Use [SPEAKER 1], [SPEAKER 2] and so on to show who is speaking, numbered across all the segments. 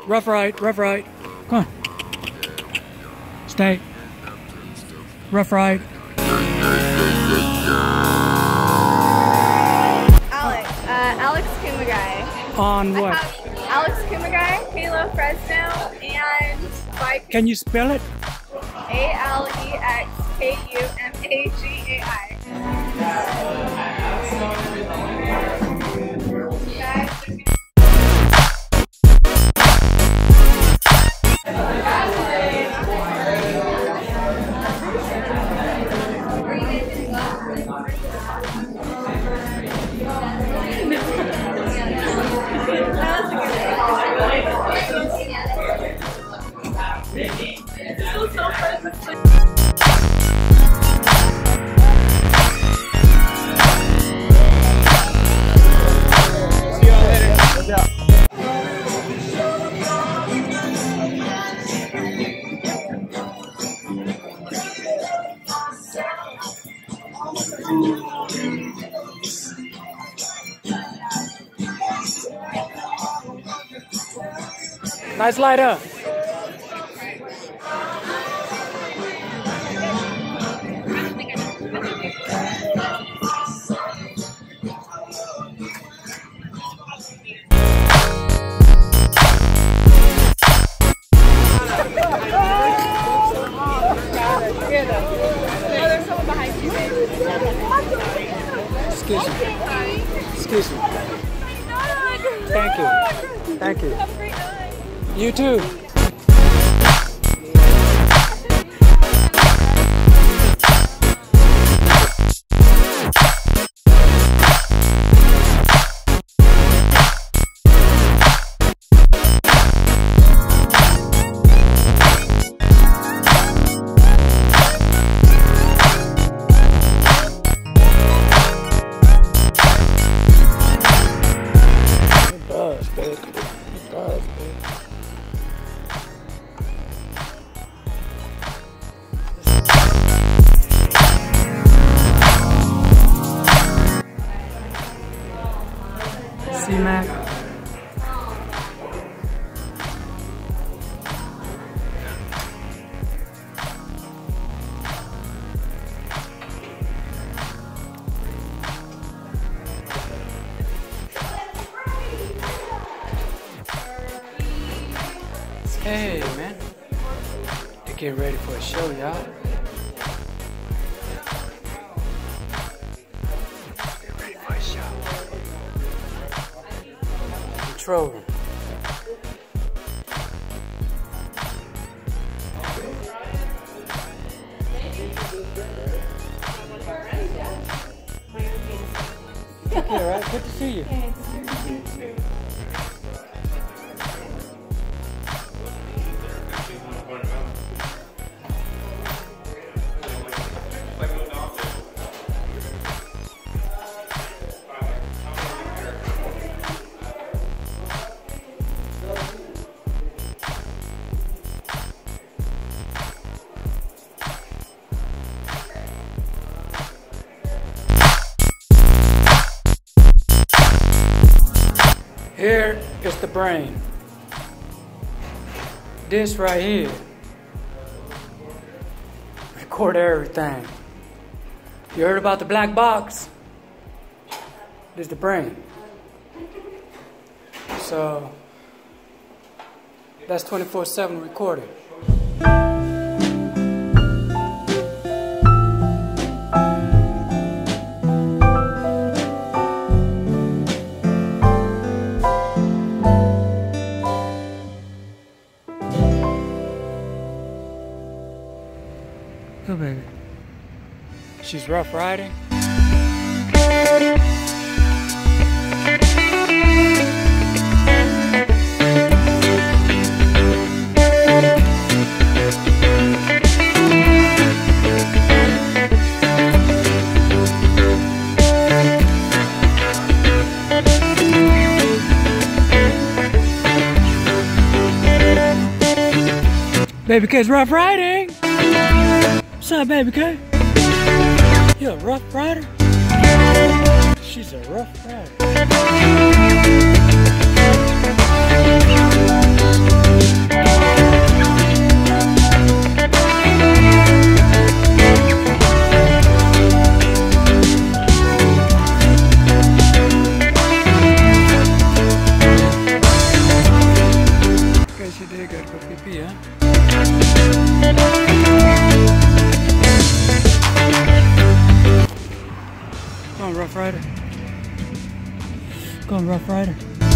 [SPEAKER 1] Rough ride, rough ride. Come on. Stay. Rough ride.
[SPEAKER 2] Alex Kumagai.
[SPEAKER 1] On what?
[SPEAKER 2] Alex Kumagai, Halo Fresno, and Bike.
[SPEAKER 1] Can you spell it?
[SPEAKER 2] AlexKumagai.
[SPEAKER 1] Nice light up. Excuse me. Excuse me. Thank you. Thank you.
[SPEAKER 2] Have a great night.
[SPEAKER 1] You too. CMAC. Hey man, to get ready for a show, y'all. Get ready for a show. Trolling. Okay, right. Good to see you. Here is the brain. This right here. Record everything. You heard about the black box? This is the brain. So that's 24/7 recording. Go, baby. She's rough riding. Baby K's rough riding. What's up, baby K? You a rough rider? She's a rough rider. you did gotta go pee-pee, huh? Go on, Rough Rider. Go on, Rough Rider.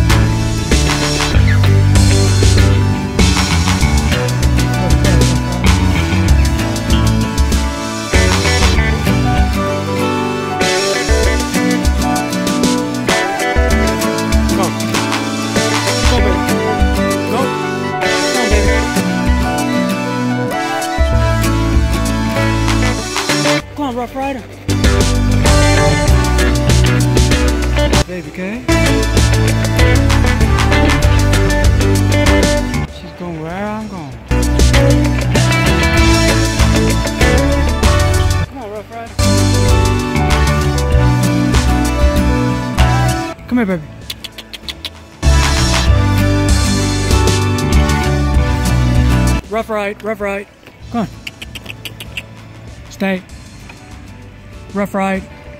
[SPEAKER 1] Rough Rider. Baby K. She's going where I'm going. Come on, Rough Rider. Come here, baby. Rough Ride, Rough Ride. Come on. Stay. Rough Ride.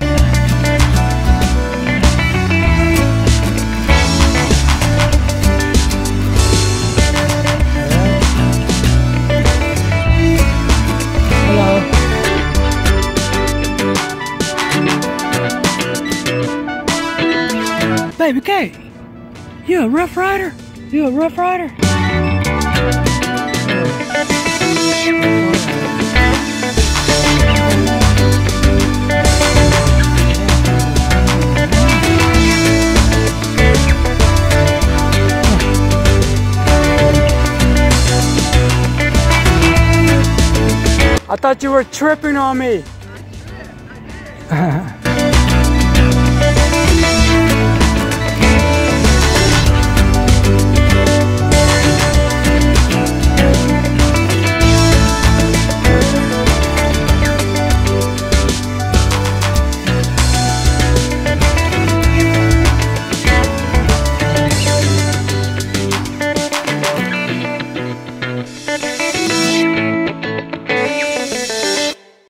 [SPEAKER 1] Hello. Baby K, you a Rough Rider? You a Rough Rider? I thought you were tripping on me.